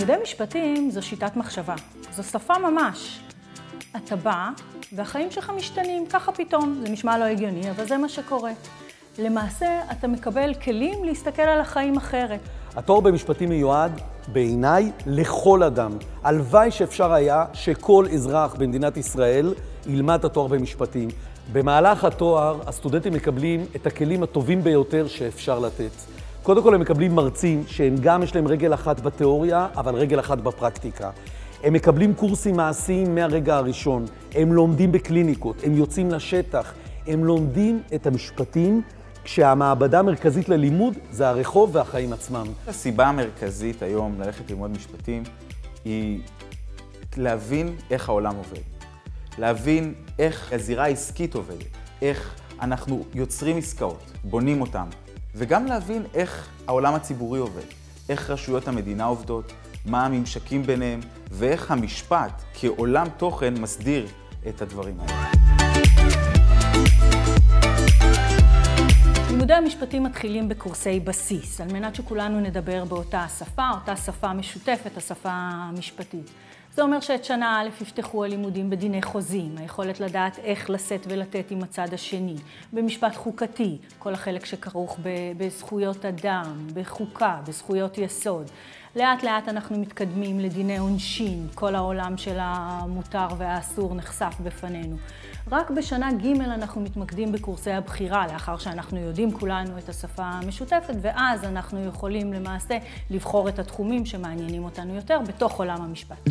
לימודי משפטים זו שיטת מחשבה, זו שפה ממש. אתה בא והחיים שלך משתנים, ככה פתאום, זה נשמע לא הגיוני, אבל זה מה שקורה. למעשה אתה מקבל כלים להסתכל על החיים אחרת. התואר במשפטים מיועד בעיניי לכל אדם. הלוואי שאפשר היה שכל אזרח במדינת ישראל ילמד את התואר במשפטים. במהלך התואר הסטודנטים מקבלים את הכלים הטובים ביותר שאפשר לתת. קודם כל הם מקבלים מרצים שהם גם יש להם רגל אחת בתיאוריה, אבל רגל אחת בפרקטיקה. הם מקבלים קורסים מעשיים מהרגע הראשון. הם לומדים בקליניקות, הם יוצאים לשטח, הם לומדים את המשפטים, כשהמעבדה המרכזית ללימוד זה הרחוב והחיים עצמם. הסיבה המרכזית היום ללכת ללמוד משפטים היא להבין איך העולם עובד. להבין איך הזירה העסקית עובדת, איך אנחנו יוצרים עסקאות, בונים אותם, וגם להבין איך העולם הציבורי עובד, איך רשויות המדינה עובדות, מה הממשקים ביניהם, ואיך המשפט כעולם תוכן מסדיר את הדברים האלה. לימודי המשפטים מתחילים בקורסי בסיס, על מנת שכולנו נדבר באותה השפה, אותה שפה משותפת, השפה המשפטית. זה אומר שאת שנה א' יפתחו הלימודים בדיני חוזים, היכולת לדעת איך לשאת ולתת עם הצד השני, במשפט חוקתי, כל החלק שכרוך בזכויות אדם, בחוקה, בזכויות יסוד. לאט לאט אנחנו מתקדמים לדיני עונשין, כל העולם של המותר והאסור נחשף בפנינו. רק בשנה ג' אנחנו מתמקדים בקורסי הבחירה, לאחר שאנחנו יודעים כולנו את השפה המשותפת, ואז אנחנו יכולים למעשה לבחור את התחומים שמעניינים אותנו יותר בתוך עולם המשפט.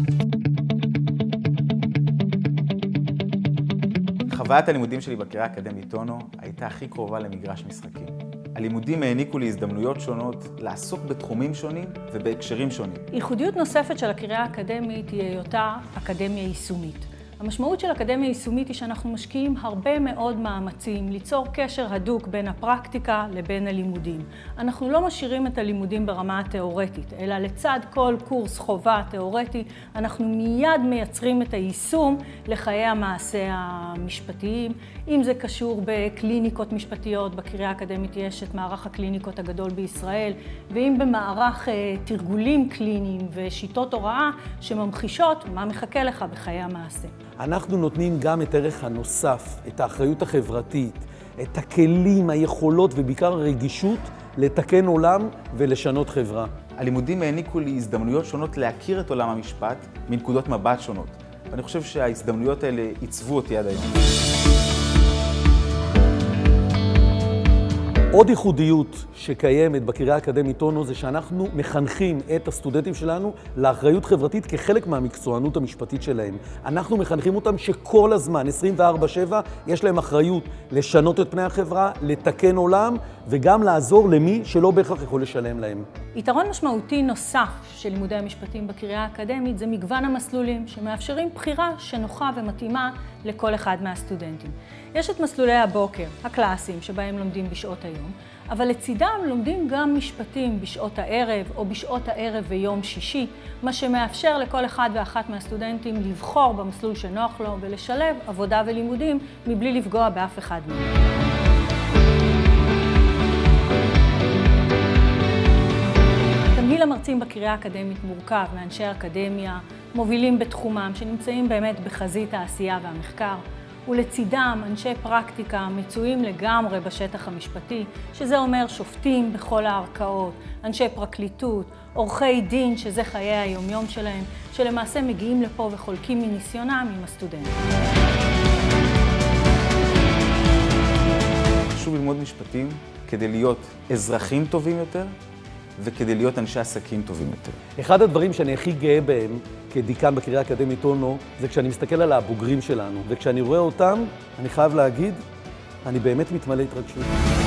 חוויית הלימודים שלי בקריה האקדמית אונו הייתה הכי קרובה למגרש משחקים. הלימודים העניקו לי הזדמנויות שונות לעסוק בתחומים שונים ובהקשרים שונים. ייחודיות נוספת של הקריה האקדמית היא היותה אקדמיה יישומית. המשמעות של אקדמיה יישומית היא שאנחנו משקיעים הרבה מאוד מאמצים ליצור קשר הדוק בין הפרקטיקה לבין הלימודים. אנחנו לא משאירים את הלימודים ברמה התיאורטית, אלא לצד כל קורס חובה תיאורטי, אנחנו מיד מייצרים את היישום לחיי המעשה המשפטיים. אם זה קשור בקליניקות משפטיות, בקריה האקדמית יש את מערך הקליניקות הגדול בישראל, ואם במערך תרגולים קליניים ושיטות הוראה שממחישות מה מחכה לך בחיי המעשה. אנחנו נותנים גם את הערך הנוסף, את האחריות החברתית, את הכלים, היכולות ובעיקר הרגישות לתקן עולם ולשנות חברה. הלימודים העניקו לי הזדמנויות שונות להכיר את עולם המשפט מנקודות מבט שונות. ואני חושב שההזדמנויות האלה עיצבו אותי עד היום. עוד ייחודיות שקיימת בקריה האקדמית אונו זה שאנחנו מחנכים את הסטודנטים שלנו לאחריות חברתית כחלק מהמקצוענות המשפטית שלהם. אנחנו מחנכים אותם שכל הזמן, 24/7, יש להם אחריות לשנות את פני החברה, לתקן עולם וגם לעזור למי שלא בהכרח יכול לשלם להם. יתרון משמעותי נוסף של לימודי המשפטים בקריה האקדמית זה מגוון המסלולים שמאפשרים בחירה שנוחה ומתאימה לכל אחד מהסטודנטים. יש את מסלולי הבוקר, הקלאסיים, שבהם לומדים בשעות היום, אבל לצידם לומדים גם משפטים בשעות הערב או בשעות הערב ויום שישי, מה שמאפשר לכל אחד ואחת מהסטודנטים לבחור במסלול שנוח לו ולשלב עבודה ולימודים מבלי לפגוע באף אחד מהם. תמהיל המרצים בקריה האקדמית מורכב מאנשי אקדמיה, מובילים בתחומם שנמצאים באמת בחזית העשייה והמחקר, ולצידם אנשי פרקטיקה מצויים לגמרי בשטח המשפטי, שזה אומר שופטים בכל הערכאות, אנשי פרקליטות, עורכי דין, שזה חיי היומיום שלהם, שלמעשה מגיעים לפה וחולקים מניסיונם עם הסטודנטים. חשוב ללמוד משפטים כדי להיות אזרחים טובים יותר, וכדי להיות אנשי עסקים טובים יותר. אחד הדברים שאני הכי גאה בהם כדיקן בקריה האקדמית אונו, זה כשאני מסתכל על הבוגרים שלנו, וכשאני רואה אותם, אני חייב להגיד, אני באמת מתמלא התרגשות.